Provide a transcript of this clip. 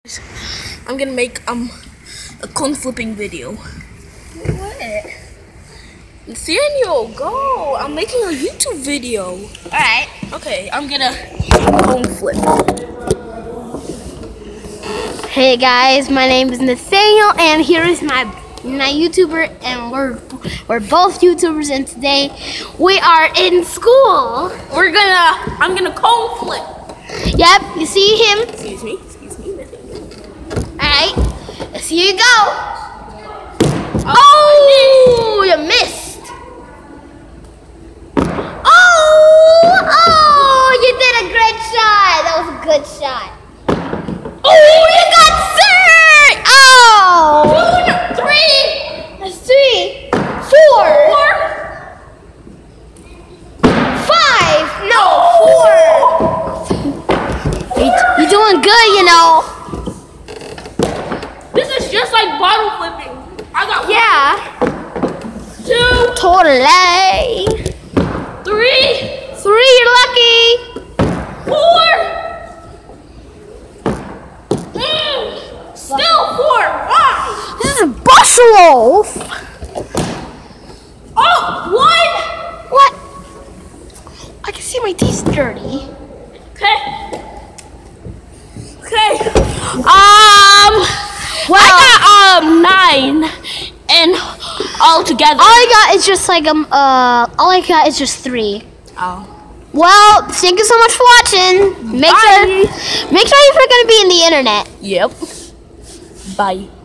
I'm gonna make a coin flipping video. What? Nathaniel, go! I'm making a YouTube video. Alright. Okay, I'm gonna coin flip. Hey guys, my name is Nathaniel and here is my YouTuber, and we're both YouTubers, and today we are in school. I'm gonna coin flip. Yep, you see him? Excuse me, Nathaniel. Alright, here you go. Oh, you missed. Oh, you did a great shot. That was a good shot. Oh, you got third. Oh. 2, 3. That's 3, 4. 5. No, 4. You're doing good, you know. This is just like bottle flipping. I got 1, 2, Totally. 3, 3, you're lucky. 4. Still 4. Why? This is a bushel. Oh, 1. What? I can see my teeth dirty. Okay. Well, I got 9 and all together. all I got is just like all I got is just 3. Oh. Well, thank you so much for watching. Make sure you're gonna be in the internet. Yep. Bye.